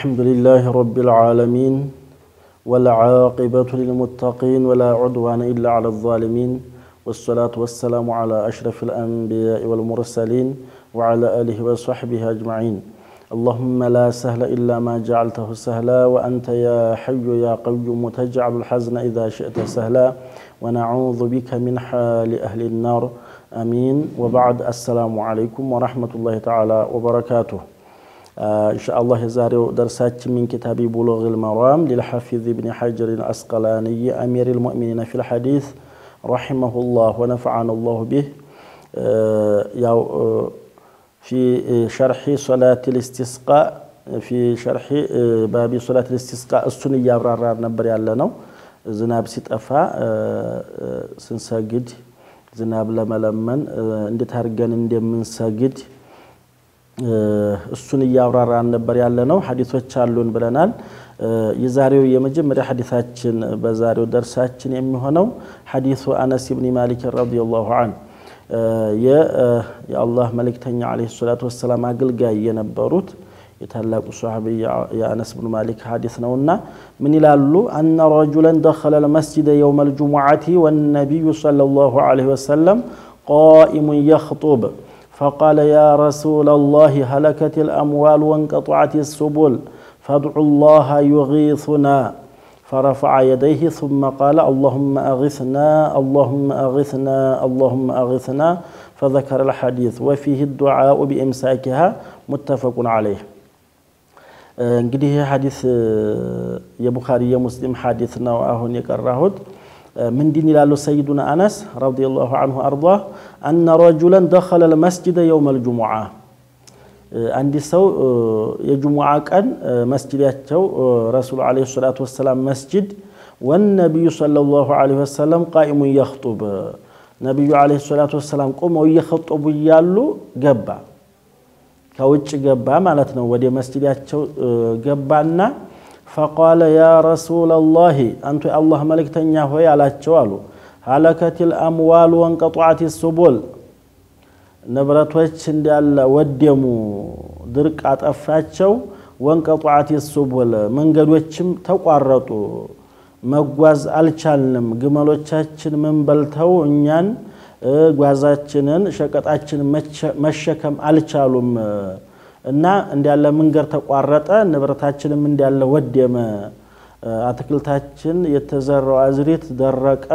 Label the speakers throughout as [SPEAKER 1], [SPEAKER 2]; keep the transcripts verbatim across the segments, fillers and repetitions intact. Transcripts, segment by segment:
[SPEAKER 1] الحمد لله رب العالمين والعاقبة للمتقين ولا عدوان إلا على الظالمين والصلاة والسلام على أشرف الأنبياء والمرسلين وعلى آله وصحبه أجمعين اللهم لا سهل إلا ما جعلته سهلا وأنت يا حي يا قيوم تجعل الحزن إذا شئت سهلا ونعوذ بك من حال أهل النار آمين وبعد السلام عليكم ورحمة الله تعالى وبركاته آه إن شاء الله يزاريو درسات من كتاب بلوغ المرام للحافظ ابن حجر الأسقلاني أمير المؤمنين في الحديث رحمه الله ونفعنا الله به آه في شرح صلاة الاستسقاء في شرح باب صلاة الاستسقاء السنية برار نبر يالنا زناب سيطفا سنساجد زناب لما لمن اندي تهرغن اندي من ساجد السنية برار نبر يالنا حديثوች አሉን ብለናል የዛሬው የመጀመሪያ ሐዲሳችን በዛሬው ደርሳችን የሚሆነው ሐዲሱ አነስ ኢብኑ ማሊክ ረዲየላሁ ዐንሁ የ የአላህ መልእክተኛ አለይሂ ሰላቱ ወሰለም አገልጋይ የነበሩት የታላቁ ሱሐቢ የአነስ ኢብኑ ማሊክ ሐዲስ ነውና ምን ይላሉ አን ረጁላን دخل المسجد يوم الجمعة والنبي صلى الله عليه وسلم قائم يخطب فقال يا رسول الله هلكت الأموال وانقطعت السبل فادعوا الله يغيثنا فرفع يديه ثم قال اللهم أغثنا اللهم أغثنا اللهم أغثنا فذكر الحديث وفيه الدعاء بإمساكها متفق عليه እንግዲህ ሐዲስ የቡኻሪ የሙስሊም ሐዲስ ነው አሁን የቀራሁት ምንድን ይላሉ ሰይዱና አነስ ረዲየላሁ ዐንሁ አርضاه أن رجلا دخل المسجد يوم الجمعة አንዲ ሰው የጁሙዓ ቀን መስጂዳቸው ረሱል አለይሂ ሰላቱ ወሰለም መስጂድ والنبي صلى الله عليه وسلم قائم يخطب ነብዩ አለይሂ ሰላቱ ወሰለም ቆመው እየخطቡ ይያሉ ገባ ከውጭ ገባ ማለት ነው ወደ መስጂዳቸው ገባና فقال يا رسول الله انت الله መልእክተኛ ሆይ አላቸው አሉ هلكت الاموال وانقطعت السبل ንብረቶች እንዳለ ወደሙ ድርቅ አጠፋቸው ወንቀጧት السبل መንገዶችም ተቋረጡ መጓዝ አልቻልንም ግመሎቻችን ምን በልተው እኛን ጓዛችንን ሸቀጣችን መሸከም አልቻሉም እና እንዳለ መንገድ ተቋረጠ ንብረታችንም እንዳለ ወደመ አትክልታችን የተዘራው አዝሪት ደረቀ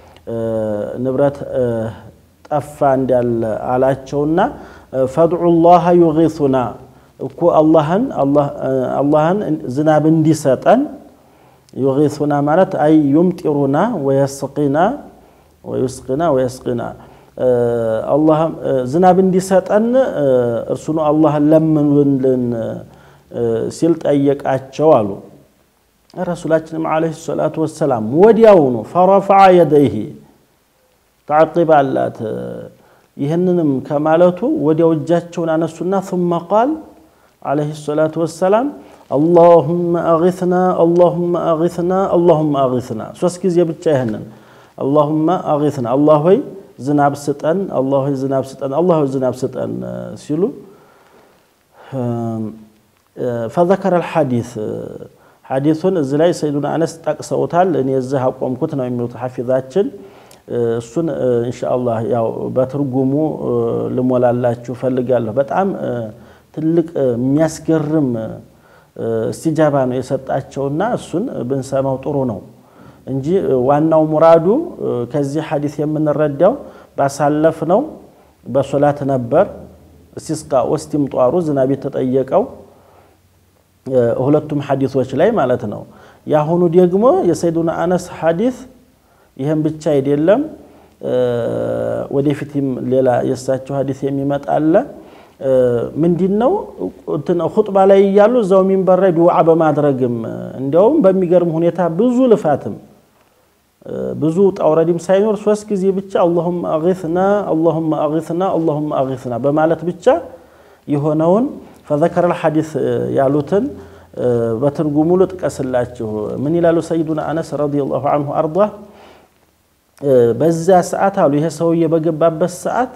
[SPEAKER 1] ንብረት ጠፋ እንዳለ አላቸውና فادعوا الله يغيثنا እኮ አላህን አላህ አላህን ዝናብ እንዲሰጠን يغيثنا ማለት አይ يمطرنا ويسقينا ويسقينا ويسقينا الله ዝናብ እንዲሰጠን እርሱ ነው አላህን ለምኑልን ሲል ጠየቃቸው አሉ ረሱላችን አለይሂ ሰላቱ ወሰለም ወዲያው ነው فرفع يديه تعقب علات ይሄንንም ከማለቱ ወዲያው እጃቸውን አነሱና ثم قال عليه الصلاه والسلام اللهم اغثنا اللهم اغثنا اللهم اغثنا ሶስት ጊዜ ብቻ ይሄንን اللهم اغثنا الله ሆይ ዝናብ ስጠን الله ሆይ ዝናብ ስጠን الله ሆይ ዝናብ ስጠን ሲሉ فذكر الحديث حديثን እዚ ላይ ሰይዱና አነስ ጠቅሰውታል እኔ እዚህ አቆምኩት ነው የሚሉት ሐፊዛችን እሱን ኢንሻአላህ ያው በትርጉሙ ልሞላላችሁ ፈልጋለሁ በጣም ትልቅ የሚያስገርም استجابه ነው የሰጣቸውና እሱን ብንሰማው ጥሩ ነው እንጂ ዋናው ሙራዱ ከዚህ ሐዲስ የምንረዳው ባሳለፍ ነው በሶላት ነበር እስቲስቃ ወስቲምጧሩ ዝናብ የተጠየቀው ሁለቱም ሐዲሶች ላይ ማለት ነው ያሁኑ ደግሞ የሰይዱና አነስ ሐዲስ ይሄን ብቻ አይደለም ወደፊትም ሌላ የሳቸው ሐዲስ የሚመጣለ ምንድነው እንትን ኹጥባ ላይ ያሉ ዘው ሚንበር ላይ ዱዓ በማድረግም እንደውም በሚገርም ሁኔታ ብዙ ልፋትም ብዙ ጣውረዲም ሳይኖር ሶስት ጊዜ ብቻ اللهم اغثنا اللهم اغثنا اللهم اغثنا በማለት ብቻ የሆነውን فذكر الحديث ያሉትን በትርጉሙ ልጥቀስላችሁ ምን ይላሉ ሰይዱና አነስ ረዲየላሁ ዐንሁ አርضاه በዛ ሰዓት አሉ ይሄ ሰውዬ በገባበት ሰዓት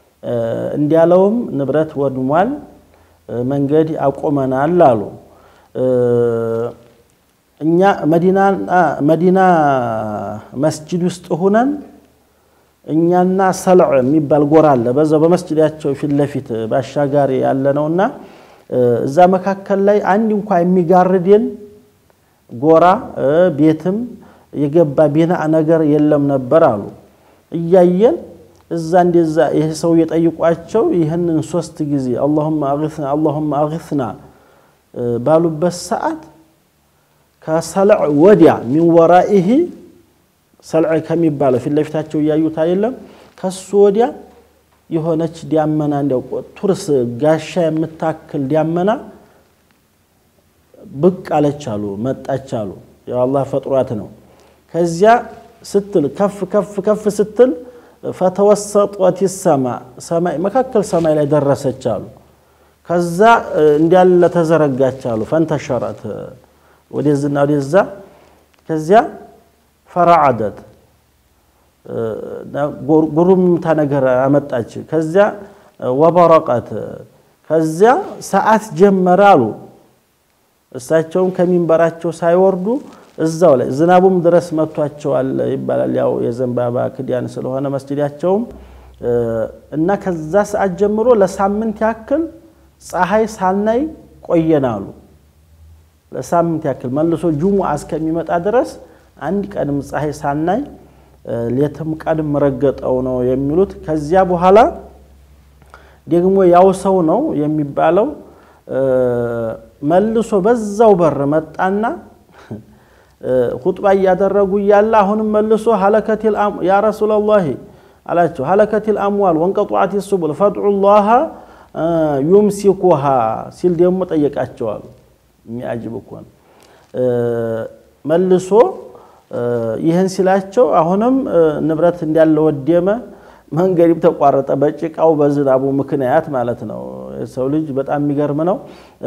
[SPEAKER 1] እንዲያለውም ንብረት ወድሟል መንገድ አቆመናል አሉ እኛ መዲና መዲና መስጂድ ውስጥ ሆነን እኛና ሰልዕ የሚባል ጎራ አለ በዛው በመስጂዳቸው ፊት ለፊት ባሻጋሪ ያለ ነውና እዛ መካከል ላይ አንድ እንኳን የሚጋርደን ጎራ ቤትም የገባ ቢና ነገር የለም ነበር አሉ እያየን እዛ እንደዛ ይሄ ሰው የጠይቋቸው ይሄንን ሶስት ጊዜ اللهم اغثنا اللهم اغثنا ባሉበት ሰዓት ከሰልዕ ወዲያ من ورائه ሰልዕ ከሚባለው ፊት ለፊታቸው ያዩት አይደለም ከሱ ወዲያ የሆነች ዲያመና እንደው ቱርስ ጋሻ የምታክል ዲያመና ብቅ አለቻሉ መጣቻሉ ያው አላህ ፈጥሯት ነው ከዚያ ስትል ከፍ ከፍ ከፍ ስትል فتوسطت السماء ሰማይ መካከል ሰማይ ላይ ደረሰቻሉ ከዛ እንዲያለ ተዘረጋቻሉ ፈንተሸረት ወደዝና ወደዛ ከዚያ فرعدت ጉሩም ታነገር አመጣች ከዚያ ወበረቀት ከዚያ ሰዓት ጀመራሉ እሳቸውም ከሚንበራቸው ሳይወርዱ እዛው ላይ ዝናቡም ድረስ መጥቷቸዋል ይባላል ያው የዘንባባ ክዲያን ስለሆነ መስጂዳቸው እና ከዛ ሰዓት ጀምሮ ለሳምንት ያክል ፀሐይ ሳናይ ቆየናሉ ለሳምንት ያክል መልሶ ጁሙአ እስከሚመጣ ድረስ አንድ ቀንም ፀሐይ ሳናይ ሌተም ቀንም ረገጠው ነው የሚሉት ከዚያ በኋላ ደግሞ ያው ሰው ነው የሚባለው መልሶ በዛው በር መጣና ኹጥባ ያደረጉ ይያላ አሁንም መልሶ ሐለከቲል አም ያ ረሱላህ አላቸው ሐለከቲል አምዋል ወንቀጧት السبل فادعوا الله يمسكها ሲል ደግሞ ጠየቃቸዋል የሚያጅብኩን መልሶ ይሄን ሲላቸው አሁንም ንብረት እንዲያለ ወደመ መንገድም ተቋረጠ በጭቃው በዝናቡ ምክንያት ማለት ነው ሰው ልጅ በጣም የሚገርም ነው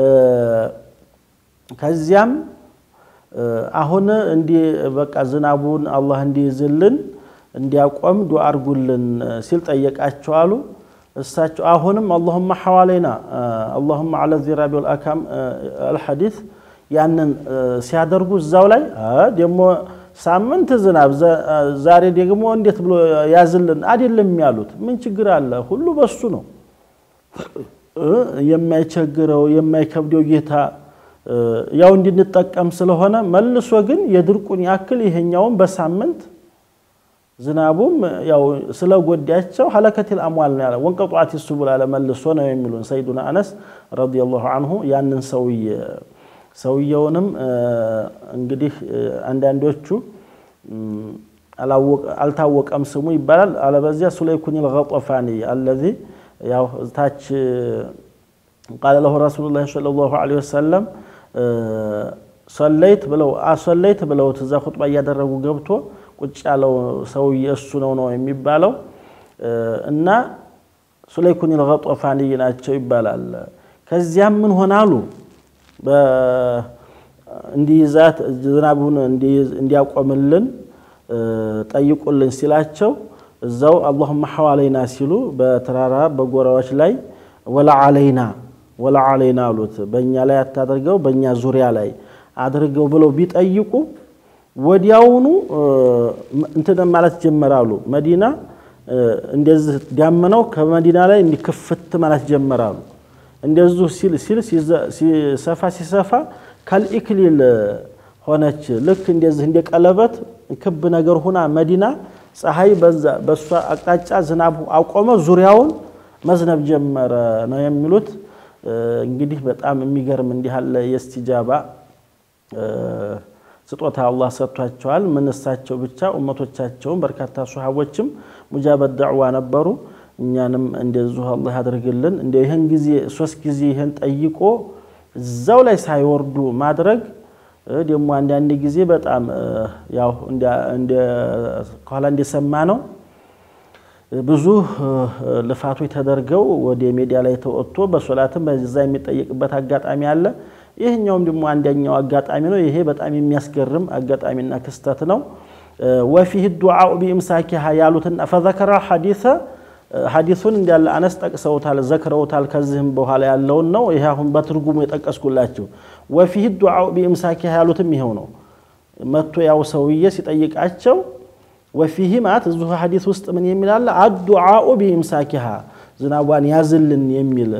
[SPEAKER 1] ከዚያም አሁን እንዲ በቃ ዝናቡን አላህ እንዲይዝልን እንዲያቆም ዱዓ አርጉልን ሲል ጠየቃቸው አሉ እሳቸው አሁንም اللهم حوالينا اللهم على الذراب والأكام الحديث ያንን ሲያደርጉ እዛው ላይ ደሞ ሳምንት ዝናብ ዛሬ ደግሞ እንዴት ብሎ ያዝልን አይደለም ያሉት ምን ችግር አለ ሁሉ በሱ ነው የማይቸግረው የማይከብደው ጌታ ያው እንድንጠቀም ስለሆነ መልሶ ግን የድርቁን ያክል ይሄኛውን በሳምንት ዝናቡም ያው ስለጎዳቸው ሐለከቲል አምዋል ነው ያለው ወንቀጧት السبل አለ መልሶ ነው የሚሉን ሰይዱና አነስ ረዲየላሁ ዐንሁ ያንን ሰውዬ ሰውየውንም እንግዲህ አንዳንዶቹ አላወቀ አልታወቀም ስሙ ይባላል አለበዚያ ሱለይኩኒል ገጠፋኒ الذي ያው ታች قال له رسول الله صلى الله عليه وسلم صليت ብለው አሰለይት ብለው ተዛ ኹጥባ ያደረጉ ገብቶ ቁጭ ያለው ሰውዬ እሱ ነው ነው የሚባለው እና ሱለይኩኒል ገጠፋኒ ናቸው ይባላል ከዚያም ምን ሆናሉ በእንዲዛት ዝናቡን እንዲያቆምልን ጠይቁልን ሲላቸው እዛው اللهم حوالينا ሲሉ በተራራ በጎራዎች ላይ ወላ علينا ولا علينا አሉት በእኛ ላይ አታደርገው በእኛ ዙሪያ ላይ አድርገው ብለው ቢጠይቁ ወዲያውኑ እንትን ማለት ጀመራሉ መዲና እንደዚህ ዳመናው ከመዲና ላይ እንዲከፍት ማለት ጀመራሉ እንደዚህ ሲል ሲል ሲሰፋ ሲሰፋ ካልኢክሊል ሆነች ልክ እንደዚህ እንደ ቀለበት ክብ ነገር ሆና መዲና ፀሐይ በዛ በሷ አቅጣጫ ዝናቡ አቆመ ዙሪያውን መዝነብ ጀመረ ነው የሚሉት እንግዲህ በጣም የሚገርም እንዲህ አለ የስቲጃባ ስጦታ አላህ ሰጥቷቸዋል ምንሳቸው ብቻ ኡመቶቻቸውን በርካታ ሱሐቦችም ሙጃበድ ዳዕዋ ነበሩ እኛንም እንደዚሁ አላህ ያድርግልን እንደ ይሄን ጊዜ ሶስት ጊዜ ይሄን ጠይቆ እዛው ላይ ሳይወርዱ ማድረግ ደግሞ አንድ አንድ ጊዜ በጣም ያው እንደ እንደ ቃላ እንደሰማ ነው ብዙ ለፋቶች ተደርገው ወደ ሚዲያ ላይ ተወጥቶ በሶላትም በዛ የሚጠየቅበት አጋጣሚ አለ ይሄኛውም ደግሞ አንደኛው አጋጣሚ ነው ይሄ በጣም የሚያስገርም አጋጣሚና ክስተት ነው وفيه الدعاء بامساكها ያሉትና فذكر حديث حديثون እንዳለ አነስ ጠቅሰውታል ዘክረውታል ከዚህም በኋላ ያለው ነው ይሄ አሁን በትርጉሙ የጠቀስኩላችሁ وفيه الدعاء بإمساكها ያሉትም ይሄው ነው መጥቶ ያው ሰውዬ ሲጠይቃቸው وفيه ማት እዚህ ሐዲስ ውስጥ ምን የሚላል الدعاء بإمساكها ዝናቧን ያዝልን የሚል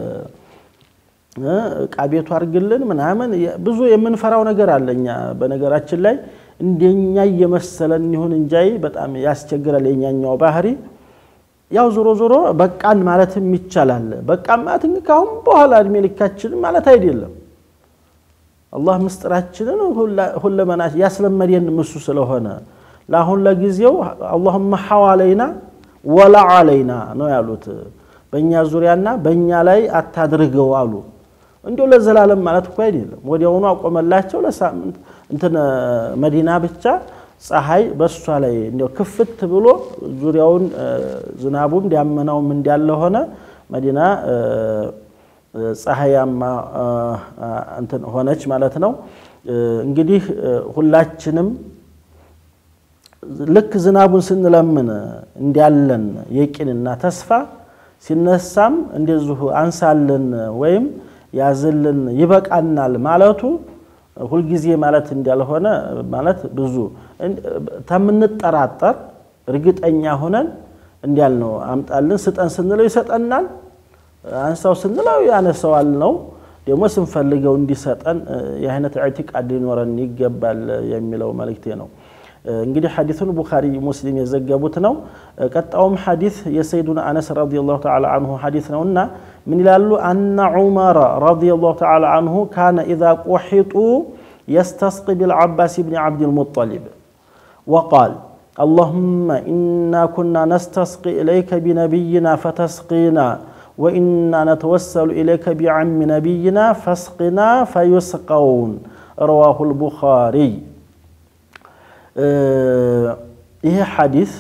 [SPEAKER 1] ቃቤቱ አርግልን ምናምን ብዙ የምንፈራው ነገር አለኛ በነገራችን ላይ እንደኛ የመሰለን ይሁን እንጂ በጣም ያስቸግራል የኛኛው ባህሪ ያው ዞሮ ዞሮ በቃን ማለትም ይቻላል በቃን ማለት እንካሁን በኋላ እድሜ ልካችን ማለት አይደለም አላህ ምስጥራችንን ሁለመና ያስለመደን ምሱ ስለሆነ ለአሁን ለጊዜው اللهم حوالينا ولا علينا ነው ያሉት በእኛ ዙሪያና በእኛ ላይ አታድርገው አሉ እንደው ለዘላለም ማለት እኮ አይደለም ወዲያውኑ አቆመላቸው ለሳምንት እንትን መዲና ብቻ ፀሐይ በሷ ላይ እንደው ክፍት ብሎ ዙሪያውን ዝናቡም ዲያመናውም እንዲያለ ሆነ መዲና ፀሐያማ እንትን ሆነች ማለት ነው እንግዲህ ሁላችንም ልክ ዝናቡን ስንለምን እንዲያለን የቂንና ተስፋ ሲነሳም እንደዚሁ አንሳልን ወይም ያዝልን ይበቃናል ማለቱ ሁሉ ጊዜ ማለት እንዲያልሆነ ማለት ብዙ ተምንጠራጠር እርግጠኛ ሆነን እንዲያል ነው አምጣልን ስጠን ስንለው ይሰጠናል አንሳው ስንለው ያነሳዋል ነው ደሞ ስንፈልገው እንዲሰጠን የአይነት ኢዕቲቃድ ሊኖረን ይገባል የሚለው መልእክቴ ነው እንግዲህ ሐዲሱን ቡኻሪ ሙስሊም የዘገቡት ነው ቀጣውም ሐዲስ የሰይዱና አነስ ረዲየላሁ ተዓላ عنه ሐዲስ ነውና ምን ይላሉ አን ዑመር ረዲየላሁ ተዓላ عنه كان اذا قحطوا يستسقي بالعباس بن عبد المطلب وقال اللهم إنا كنا نستسقي إليك بنبينا فتسقينا وإنا نتوسل إليك بعم نبينا فاسقنا فيسقون رواه البخاري ይሄ ሐዲስ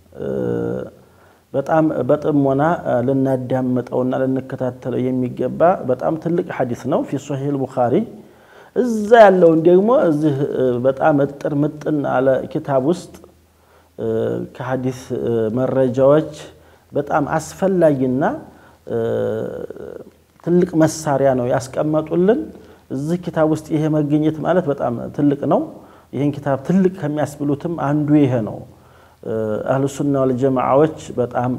[SPEAKER 1] በጣም በጥሞና ለናዳምጠውና ለነከታተለው የሚገባ በጣም ትልቅ ሐዲስ ነው في صحيح البخاري እዛ ያለው ደግሞ እዚህ በጣም እጥር ምጥን አለ ኪታብ ውስጥ ከሐዲስ መረጃዎች በጣም አስፈላጊና ትልቅ መሳሪያ ነው ያስቀመጡልን እዚህ ኪታብ ውስጥ ይሄ መገኘት ማለት በጣም ትልቅ ነው ይሄን ኪታብ ትልቅ ከሚያስብሉትም አንዱ ይሄ ነው አህሉ ሱና ወል ጀማዓዎች በጣም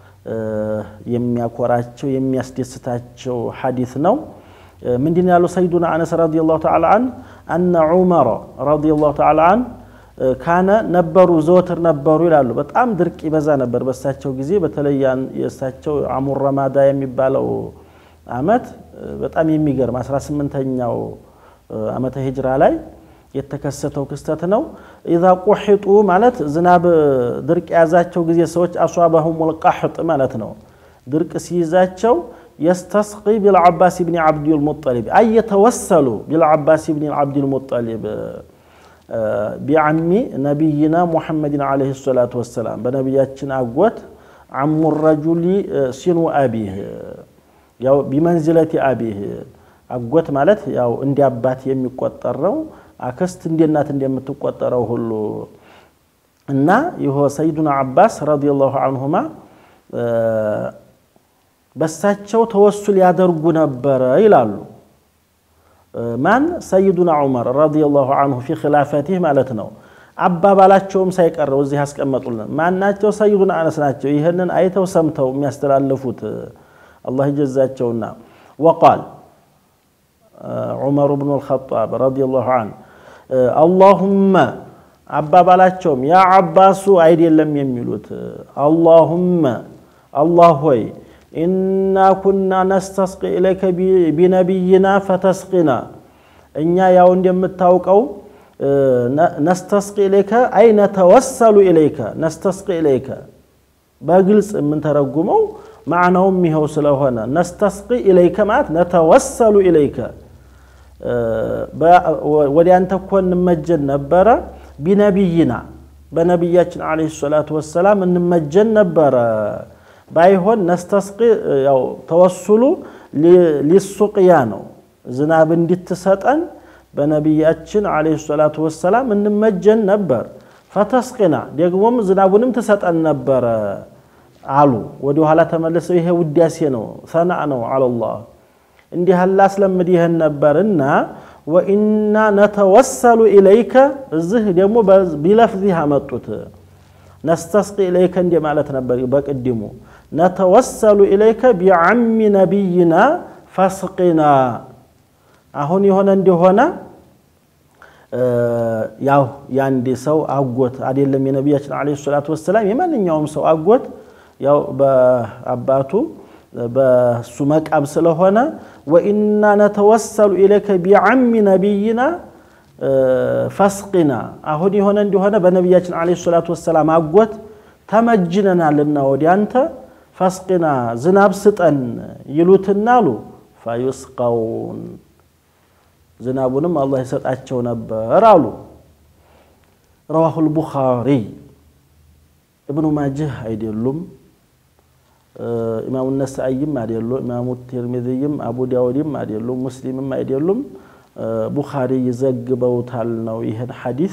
[SPEAKER 1] የሚያኮራቸው የሚያስደስታቸው ሐዲስ ነው ምንድነው ያለው ሰይዱና አነስ ረዲየላሁ ተዓላ አን አን ዑመር ረዲየላሁ ተዓላ አን ካነ ነበሩ ዘወትር ነበሩ ይላሉ በጣም ድርቅ ይበዛ ነበር በሳቸው ጊዜ በተለያን የሳቸው አሙር ረማዳ የሚባለው አመት በጣም የሚገርም አስራ ስምንተኛው አመተ ሂጅራ ላይ የተከሰተው ክስተት ነው اذا قحطوا ማለት ዝናብ ድርቅ ያዛቸው ጊዜ ሰዎች አሷባሁም القحط ማለት ነው ድርቅ ሲይዛቸው يستسقي بالعباس بن عبد المطلب اي يتوسلوا بالعباس بن عبد المطلب بعم نبينا محمد عليه الصلاه والسلام بنبياتنا አጎት عم الرجل سن ابيه ያው بمنزله ابيه አጎት ማለት ያው እንደ አባት የሚቆጠረው አከስት እንደናት እንደምትቆጠረው ሁሉ እና ይሆ ሰይዱና አባስ ረዲየላሁ ዐንሁማ በሳቸው ተወሱል ያደርጉ ነበር ይላሉ ማን ሰይዱና ዑመር ረዲየላሁ ዐንሁ في خلافته ማለት ነው አባባላቸውም ሳይቀረው እዚህ ያስቀመጡልን ማናቸው ሰይዱና አነስ ናቸው ይሄንን አይተው ሰምተው የሚያስተላልፉት አላህ ይጀዛቸውና وقال عمر بن الخطاب رضي الله عنه اللهم አባባላቸውም ያ አባሱ አይደለም የሚሉት اللهم الله ሆይ إنا كنا نستسقي إليك بنبينا فتسقنا እኛ ያው እንደምታውቀው نستسقي إليك أي نتوسل إليك نستسقي إليك በግልጽ ምን ተረጉመው معناهم ይሄው ስለሆነ نستسقي إليك ማለት نتوسل إليك ወዲያንተ ኮን መጀን ነበር بنبينا በነብያችን አለይሂ ሰላቱ ወሰለም እንመጀን ነበር ባይሆን نستسقي ያው ተወሱሉ ሊሱቅያ ነው ዝናብ እንድትሰጠን በነብያችን አለይሂ ሰላቱ ወሰለም እንመጀን ነበር فتسقنا ደግሞም ዝናቡንም ተሰጠን ነበር አሉ ወዲ ኋላ ተመለሰው ይሄ ውዳሴ ነው ሰናዕ ነው አላህ እንዲህ አላህ ስለምድ ይሄን ነበርና وإنا نتوسل إليك الزه دمو بلفظها مطوت نستسقي إليك عندما مالت نبر بقدمو نتوسل إليك بعم نبينا فاسقنا አሁን የሆነ እንደሆነ ያው ያንዲ ሰው አጎት አይደለም የነብያችን አለይሂ ሰላቱ ወሰለም የማንኛውም ሰው አጎት ያው በአባቱ በሱ መቃብ ስለሆነ وإنا نتوسل إليك بعم نبينا فاسقنا አሁን የሆነ እንደሆነ በነብያችን አለይሂ ሰላቱ ወሰለም አጎት ተመጅነናልና ወዲያንተ فاسقنا ዝናብ ስጠን ይሉትናሉ فيسقون زنابونم الله يسطاچو نبر قالوا رواه البخاري ابن ماجه ايدلوم امام النسائي ما ايدلو امام الترمذي ابو داود ما ايدلو مسلم ما ايدلوم بخاري يزغبوتال ነው ይሄን ሐዲስ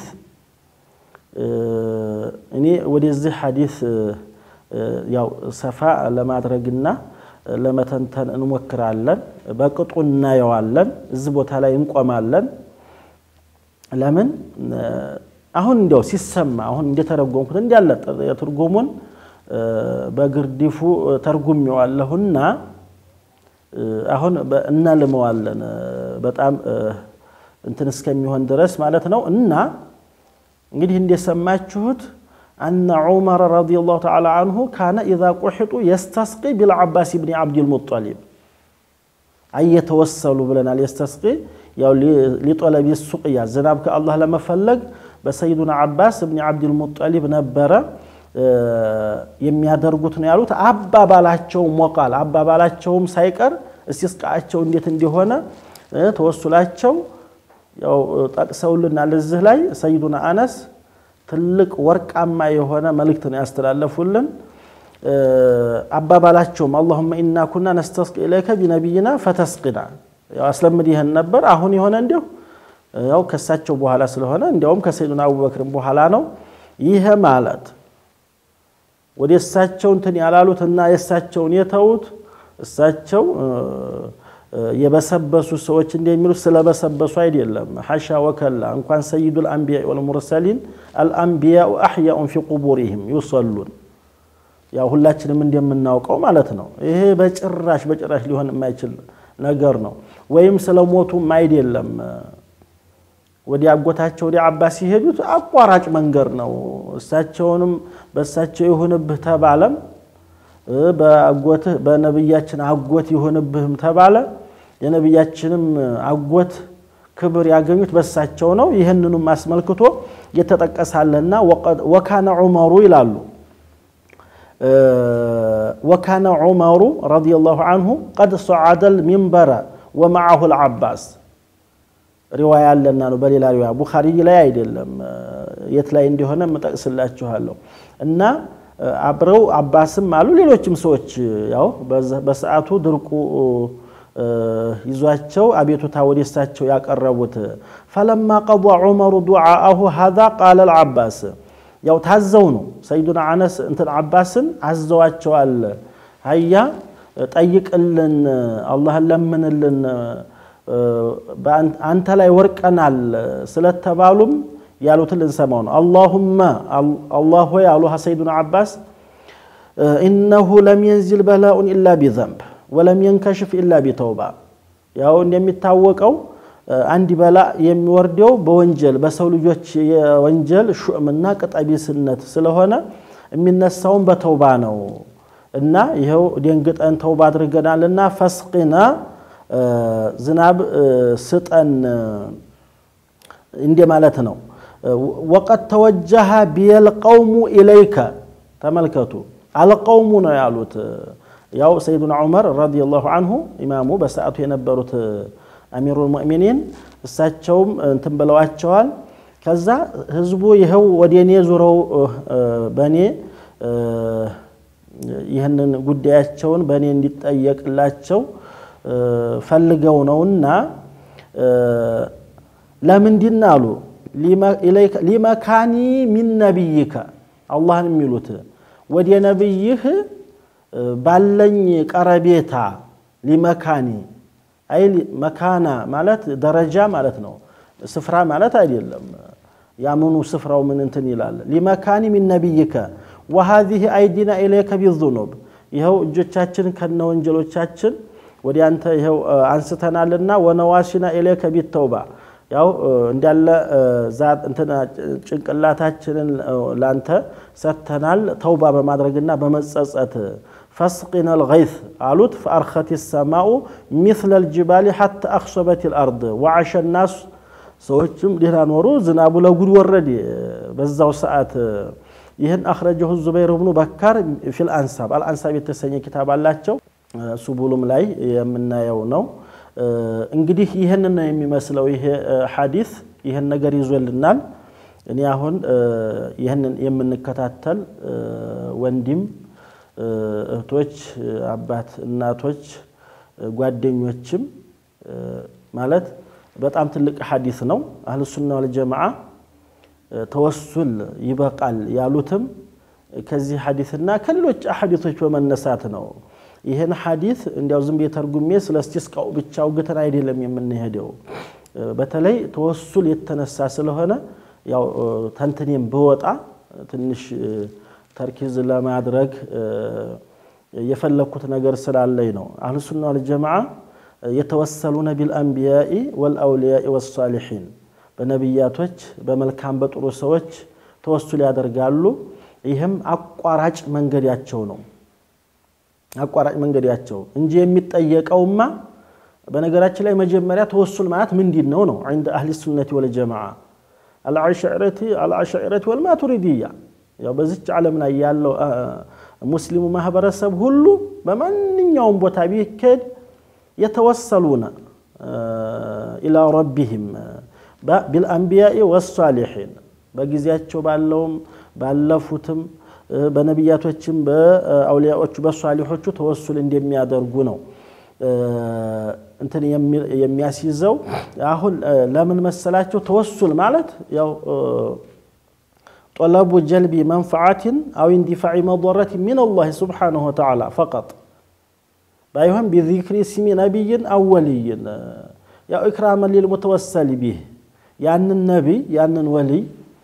[SPEAKER 1] እኔ ወደዚህ ሐዲስ ያው ሰፋ ለማድረግና ለመተንተን እንሞክራለን በቅጡና ያዋለን እዚህ ቦታ ላይ እንቆማለን ለምን አሁን እንደው ሲሰማ አሁን እንደተረጎምኩት እንዲያለ የትርጉሙን በግርዲፉ ተርጉሜዋለሁና አሁን እናልመዋለን በጣም እንትን እስከሚሆን ድረስ ማለት ነው እና እንግዲህ እንደሰማችሁት أن عمر رضي الله تعالى عنه كان إذا قحطوا يستسقي بالعباس بن عبد المطلب أي يتوسلوا بلنا يستسقي يا لطلب السقيا زنابك الله لما فلق بسيدنا عباس بن عبد المطلب نبرة የሚያደርጉትን ያሉት አባባላቸውም ወቃል አባባላቸውም ሳይቀር እስስቃቸው እንዴት እንደሆነ ተወሱላቸው ያው ጠቅሰውልናል እዚህ ላይ ሰይዱና አነስ ትልቅ ወርቃማ የሆነ መልእክት ነው ያስተላለፉልን አባባላቸውም اللهم إنا كنا نستسقي إليك بنبينا فتسقنا ያው አስለምድ ይሄን ነበር አሁን የሆነ እንደው ያው ከሳቸው በኋላ ስለሆነ እንደውም ከሰይዱና አቡበክርም በኋላ ነው ይሄ ማለት ወደሳቸው እንትን ያላሉትና የሳቸውን የተውት እሳቸው የበሰበሱ ሰዎች እንደሚሉ ስለበሰበሱ አይደለም ሐሻ ወከላ እንኳን ሰይዱል አንቢያ ወልሙርሰሊን الانبياء احياء في قبورهم يصلون ያው ሁላችንም እንደምናውቀው ማለት ነው ይሄ በጭራሽ በጭራሽ ሊሆን የማይችል ነገር ነው ወይም ስለሞቱም አይደለም ወዲያ አጎታቸው ወዲያ አባስ ይሄዱት አቋራጭ መንገር ነው እሳቸውንም በእሳቸው ይሁንብህ ተባለም በአጎት በነብያችን አጎት ይሁንብህም ተባለ የነብያችንም አጎት ክብር ያገኙት በእሳቸው ነው ይሄንንም ማስመልክቶ የተጠቀሳለና ወካነ ዑመሩ ይላሉ وكان عمر رضي الله عنه قد صعد المنبر ومعه العباس روايه لنا ነው በሌላ ሪዋያ ቡኻሪ ላይ አይደለም የት ላይ እንደሆነ መጠቅስላችኋለሁ እና አብረው አባስም አሉ ሌሎችም ሰዎች ያው በሰዓቱ ድርቁ ይዟቸው አቤቱታ ወደሳቸው ያቀረቡት فلما قضى عمر دعاءه هذا قال العباس ያው ታዘው ነው ሰይዱና አነስ እንትን አባስን አዘዋቸዋል አያ ጠይቅልን አላህ ለምንልን በአንተ ላይ ወርቀናል ስለተባሉም ያሉትን እንሰማው ነው اللهم الله ያሉ ሰይዱና አባስ انه لم ينزل بلاء الا بذنب ولم ينكشف الا بتوبه ያው እንደሚታወቀው አንዲ በላ የሚወርደው በወንጀል በሰው ልጆች የወንጀል ሹምና ቀጣቢስነት ስለሆነ የሚነሳው በተውባ ነው እና ይሄው ደንግጠን ተውባ አድርገናልና ፈስቅና ዝናብ ስጠን እንደ ማለት ነው وقد توجه بالقوم اليك ተመልከቱ አልቀውሙ ነው ያሉት ያው ሰይዱና ዑመር ረዲየላሁ ዐንሁ ኢማሙ በሰዓቱ የነበሩት አሚሩ ሙእሚኒን እሳቸውም እንትን ብለዋቸዋል ከዛ ህዝቡ ይሄው ወደኔ ዙረው በኔ ይሄንን ጉዳያቸውን በኔ እንዲጠየቅላቸው ፈልገው ነውና ለምንድን አሉ ሊመካኒ ሚን ነብይከ አላህን የሚሉት ወደ ነብይህ ባለኝ ቀረቤታ ሊመካኒ አይ መካና ማለት ደረጃ ማለት ነው ስፍራ ማለት አይደለም ያምኑ ስፍራው ምን እንትን ይላል لمكان من نبيك وهذه ايدينا اليك بالذنوب ይሄው እጆቻችን ከነ ወንጀሎቻችን ወዲ አንተ ይሄው አንስተናልና ወነዋሽና اليك بالتوبه ያው እንዳለ ዛት እንትና ጭንቅላታችንን ላንተ ሰተናል ተውባ በማድረግና በመጸጸት فسقنا الغيث قالت فارخت السماء مثل الجبال حتى اخصبت الارض وعاش الناس ሰዎችም ዲና ኖሩ ዝናቡ ለጉድ ወረደ በዛው ሰዓት ይሄን اخرجه الزبير بن بكر في الانساب الانساب የተሰኘ kitab አላቸው ሱቡሉም ላይ የምናየው ነው እንግዲህ ይሄንን ነው የሚመስለው ይሄ ሐዲስ ይሄን ነገር ይዞልናል እኔ አሁን ይሄንን የምንከታተል ወንድም እህቶች አባት እናቶች ጓደኞችም ማለት በጣም ትልቅ ሐዲስ ነው አህሉ ሱና ወል ጀማዓ ተወሱል ይበቃል ያሉትም ከዚህ ሐዲስና ከሌሎች ሐዲሶች በመነሳት ነው ይሄን ሐዲስ እንዲያው ዝም በተርጉሜ ስለስቲስቃው ብቻው ገተን አይደለም የምንሄደው በተለይ ተወሱል የተነሳ ስለሆነ ያው ተንተኔም በወጣ ትንሽ ተርኪዝ ለማድረግ የፈለኩት ነገር ስላለኝ ነው አህሉ ሱና ወል ጀማዓ يتوسلون بالانبياء والاولياء والصالحين በነብያቶች በመልካም በጥሩ ሰዎች ተወሱል ያደርጋሉ ይሄም አቋራጭ መንገዳቸው ነው አቋራጭ መንገዳቸው እንጂ የሚጠየቀውማ በነገራችን ላይ መጀመሪያ ተወሱል ማለት ምንድነው ነው عند اهل السنه والجماعه الاشاعره الاشاعره والماتريديه ያው በዚች ዓለም ላይ ያለው ሙስሊሙ ማህበረሰብ ሁሉ በማንኛውም ቦታ ቢከድ يتوسلون الى ربهم بالانبياء والصالحين በጊዜያቸው ባለውም ባለፉትም በነብያቶችም በአውሊያዎቹ በሷሊሆቹ ተወሱል እንደሚያደርጉ ነው እንትን የሚያስይዘው አሁን ለምን መሰላቸው ተወሱል ማለት ያው طلب جلب منفعه او اندفاع مضره من الله سبحانه وتعالى فقط بايهم بذكر اسم نبي اولي يا اكراما للمتوسل به يعني النبي يعني الولي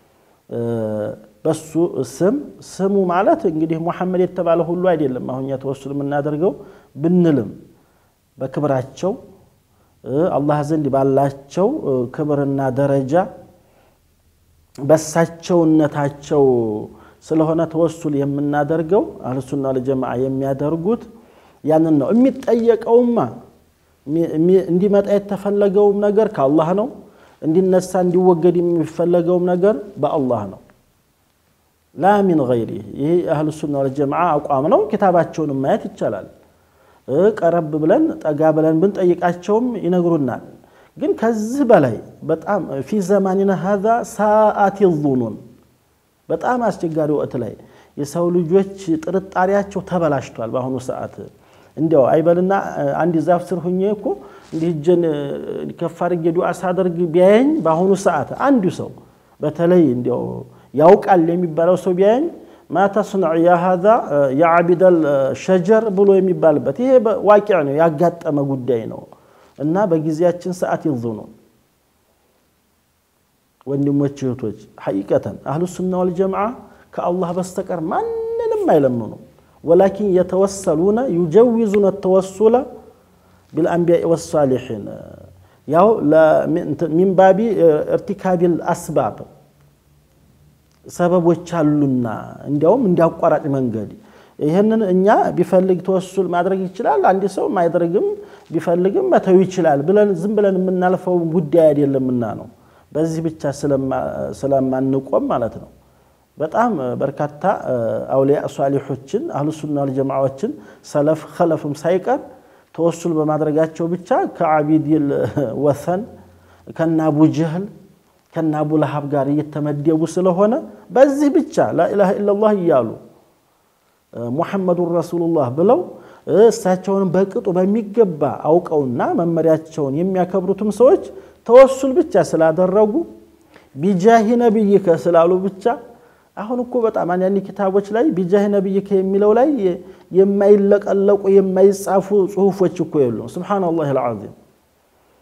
[SPEAKER 1] بس اسم سمو ማለት እንግዲህ መሐመድ የተባለ ሁሉ አይደለም አሁን ያተወሱል የምናደርገው ብንልም በክብራቸው አላህ ዘንድ ባላቸው ክብርና ደረጃ በሳቸውነታቸው ስለሆነ ተወሱል የምናደርገው አህሉ ሱና ወል ጀማዓ የሚያደርጉት ያንን ነው የሚጠየቀውማ እንዲመጣ የተፈለገው ነገር ከአላህ ነው እንዲነሳ እንዲወገድ የሚፈለገው ነገር በአላህ ነው لا من غيره ይሄ አህሉ ሱና ወል ጀማዓ አቋም ነው kitabቸውን ማየት ይቻላል ቀረብ ብለን ጠጋ ብለን ብንጠይቃቸውም ይነግሩናል ግን ከዚህ በላይ በጣም في زماننا هذا ساعات الظنون በጣም አስቸጋሪ ወቅት ላይ የሰው ልጆች ጥርጣሪያቸው ተበላሽቷል በአሁኑ ሰዓት እንዲያው አይበልና አንድ ዛፍ ስር ሆኜ እኮ እንዲጀን ከፋር ገዱ አሳደርግ ቢያየኝ በአሁኑ ሰዓት አንዱ ሰው በተለይ እንዲያው ያውቃል የሚባለው ሰው ቢያየኝ ما تصنع يا هذا يا عبد الشجر ብሎ የሚባልበት ይሄ ዋቂዕ ነው ያጋጠመ ጉዳይ ነው እና በጊዜያችን ሰዓት ይዙኑ ወንድሞች እህቶች ሐቂቀተን አህሉ ሱና ወል ጀማዓ ከአላህ በስተቀር ማንንም አይለምኑ ولكن يتوسلون يجوزون التوسل بالانبياء والصالحين ያው من باب ارتكاب الاسباب ሰበቦች አሉና እንዲያውም እንዲያቋራጭ መንገድ ይሄንን እኛ ቢፈልግ ተወሱል ማድረግ ይችላል አንድ ሰው ማይደረግም ቢፈልግም መተው ይችላል ብለን ዝም ብለን የምናልፈው ጉዳይ አይደለምና ነው በዚህ ብቻ ስለማንቆም ማለት ነው በጣም በርካታ አውሊያ ሷሊሆችን አህሉ ሱና ወል ጀማዓዎችን ሰለፍ ኸለፍም ሳይቀር ተወሱል በማድረጋቸው ብቻ ከአቢዲል ወሰን ከና አቡ ጀህል ከና አቡ ለሃብ ጋር እየተመደቡ ስለሆነ በዚህ ብቻ لا اله الا الله ይያሉ ሙሐመዱር ረሱሉላህ ብለው እሳቸውን በቅጡ በሚገባ አውቀውና መመሪያቸውን የሚያከብሩትም ሰዎች ተወሱል ብቻ ስላደረጉ ቢጃሂ ነብይከ ስላሉ ብቻ አሁን እኮ በጣም አንያኒ ኪታቦች ላይ ቢጃሂ ነብይከ የሚለው ላይ የማይለቀለቁ የማይጻፉ ጽሁፎች እኮ የሉም ሱብሃንአላህ አልዓዚም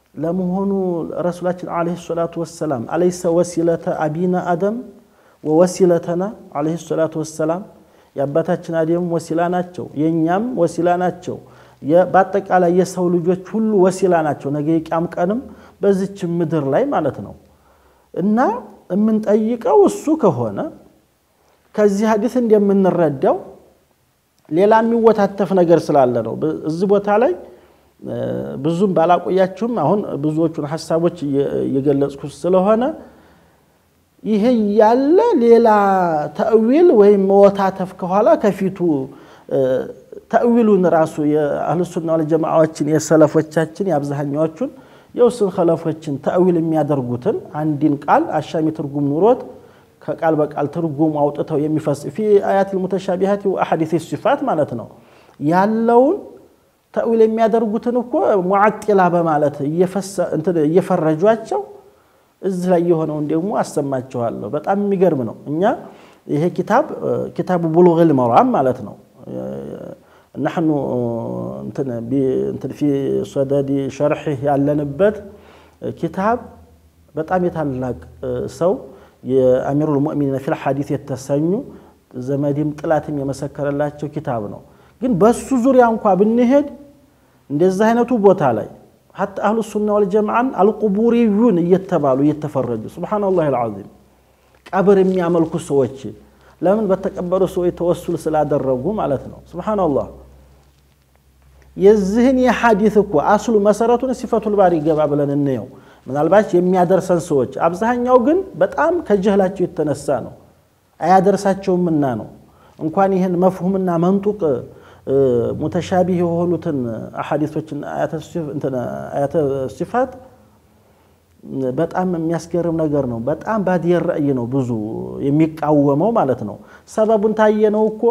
[SPEAKER 1] ለመሆኑ ረሱላችን አለይሂ ሰላቱ ወሰለም አለይሰ ወሲለተ አቢና አደም ወወሲለተና አለይሂ ሰላቱ ወሰለም ያባታችን አደም ወሲላ ናቸው የኛም ወሲላ ናቸው በአጠቃላይ የሰው ልጆች ሁሉ ወሲላ ናቸው ነገ የቂያም ቀንም በዚች ምድር ላይ ማለት ነው እና ምን ጠይቀው እሱ ከሆነ ከዚህ ሐዲስ እንደምንረዳው ሌላ የሚወታተፍ ነገር ስላለ ነው እዚህ ቦታ ላይ ብዙም ባላቆያችሁም አሁን ብዙዎቹን ሐሳቦች የገለጽኩ ስለሆነ ይሄ ያለ ሌላ ተአዊል ወይ መወታተፍ ከኋላ ከፊቱ ተአዊሉን ራሱ የአህሉ ሱና ወል ጀማዓዎችን የሰለፎቻችን ያብዛኛዎቹን የውስን ኸለፎችን ተአዊል የሚያደርጉትን አንድን ቃል አሻሚ ትርጉም ኑሮት ከቃል በቃል ትርጉም አውጥተው የሚፈስ في آيات المتشابهات واحاديث الصفات ማለት ነው ያለውን ተአዊል የሚያደርጉትን እኮ ሙዓጥላ በማለት እየፈሰ እንትን እየፈረጇቸው እዚህ ላይ የሆነው ደግሞ አሰማቸዋለሁ በጣም የሚገርም ነው እኛ ይሄ ኪታብ ኪታቡ ቡሉግል መራም ማለት ነው نحن እንትን እንትን في صدد شرحه ያለንበት ኪታብ በጣም የታላቅ ሰው የአሚሩል ሙእሚኒን في الحديث የተሰኙ ዘመድም ጥላትም የመሰከረላቸው ኪታብ ነው ግን በሱ ዙሪያ እንኳን ብንሄድ እንደዛ አይነቱ ቦታ ላይ حتى اهل السنه والجماعه القبوريون እየተባሉ እየተፈረጁ ሱብሃንአላህ العظيم ቀብር የሚያመልኩ ሰዎች ለምን በተቀበሩ ሰው የተወሱል ስላደረጉ ማለት ነው ሱብሃንአላህ የዚህን የሐዲስ እኮ አስሉ መሰረቱን ሲፈቱል ባሪ ገባ ብለን እንየው ምናልባት የሚያደርሰን ሰዎች አብዛኛው ግን በጣም ከጀህላቸው የተነሳ ነው አያደርሳቸውምና ነው እንኳን ይሄን መፍሁምና መንጡቅ ሙተሻቢህ የሆኑትን አሐዲሶችን አያተ ሲፋት በጣም የሚያስገርም ነገር ነው በጣም ባዲር ራእይ ነው ብዙ የሚቃወመው ማለት ነው ሰበቡን ታየነው እኮ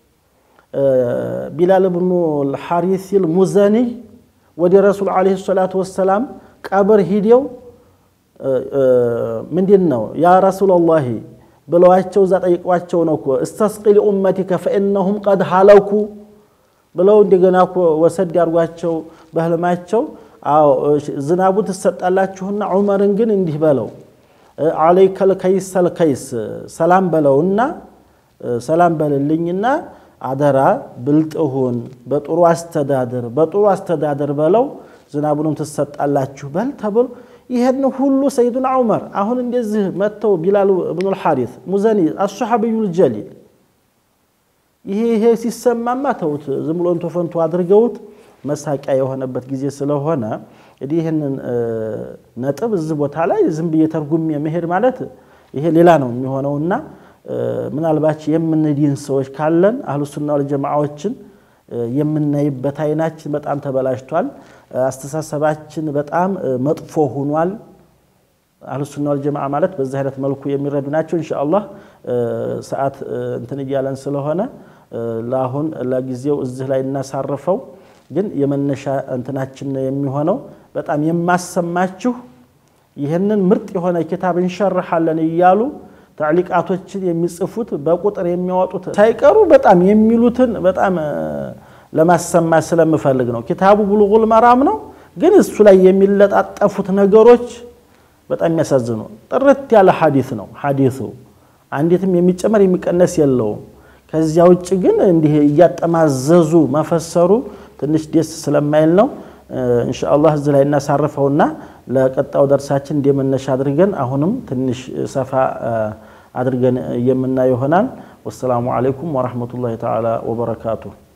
[SPEAKER 1] ቢላል ኢብኑ الحارث المزني ወደ ረሱል አለይሂ ሰላቱ ወሰለም ቀብር ሂደው ምንድነው ያ ረሱላህ ብለዋቸው ዘጠይቋቸው ነው እኮ استسقي لامتك فانهم قد هلكوا ብለው እንደገና እኮ ወሰድ ያርጓቸው በህልማቸው አው ዝናቡ ተሰጣላችሁና ዑመርን ግን እንዲህ በለው አለይከል ከይሰል ከይስ ሰላም በለውና ሰላም በልልኝና አደራ ብልጥሁን በጥሩ አስተዳደር በጥሩ አስተዳደር በለው ዝናቡንም ተሰጣላችሁ በል ተብሎ ይሄን ሁሉ ሰይዱና ዑመር አሁን እንደዚህ መተው ቢላል ኢብኑ الحارث ሙዘኒ الصحابي الجليل ይሄ ይሄ ሲሰማማ ተውት ዝም ብሎ እንተፈንቱ አድርገውት መሳቂያ የሆነበት ጊዜ ስለሆነ እዲ ይሄንን ነጥብ እዚህ ቦታ ላይ ዝም በየተርጉም የመሄድ ማለት ይሄ ሌላ ነው የሚሆነውና ምናልባት የምንዲን ሰዎች ካለን አህሉ ሱና ወል ጀማዓዎችን የምናይበት አይናችን በጣም ተበላሽቷል አስተሳሰባችን በጣም መጥፎ ሆኗል አህሉ ሱና ወል ጀማዓ ማለት በዛ አይነት መልኩ የሚረዱ ናቸው ኢንሻአላህ ሰዓት እንትን ይያለን ስለሆነ ለአሁን ለጊዜው እዚህ ላይ እናሳርፈው ግን የመነሻ እንትናችን የሚሆነው በጣም የማሰማችሁ ይሄንን ምርጥ የሆነ ኪታብ እንሸርሐለን ይያሉ ታዕሊቃቶችን የሚጽፉት በቁጥር የሚያወጡት ሳይቀሩ በጣም የሚሉትን በጣም ለማሰማ ስለምፈልግ ነው ኪታቡ ቡሉጉል መራም ነው ግን እሱ ላይ የሚለጣጠፉት ነገሮች በጣም የሚያሳዝኑ ጥርት ያለ ሐዲስ ነው ሐዲሱ አንዲትም የሚጨመር የሚቀነስ የለውም ከዚያ ውጭ ግን እንዲህ ያጠማዘዙ መፈሰሩ ትንሽ ደስ ስለማይል ነው ኢንሻአላህ እዚህ ላይ እናሳርፈውና ለቀጣው ደርሳችን እንደመነሻ አድርገን አሁንም ትንሽ ሰፋ አድርገን የምናየው ይሆናል ወሰላሙ አለይኩም ወራህመቱላሂ ተዓላ ወበረካቱሁ